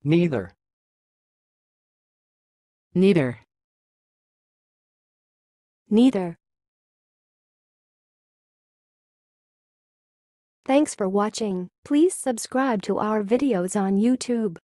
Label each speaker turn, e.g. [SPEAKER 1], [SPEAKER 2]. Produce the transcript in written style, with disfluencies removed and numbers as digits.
[SPEAKER 1] neither,
[SPEAKER 2] neither,
[SPEAKER 3] neither. Thanks for watching. Please subscribe to our videos on YouTube.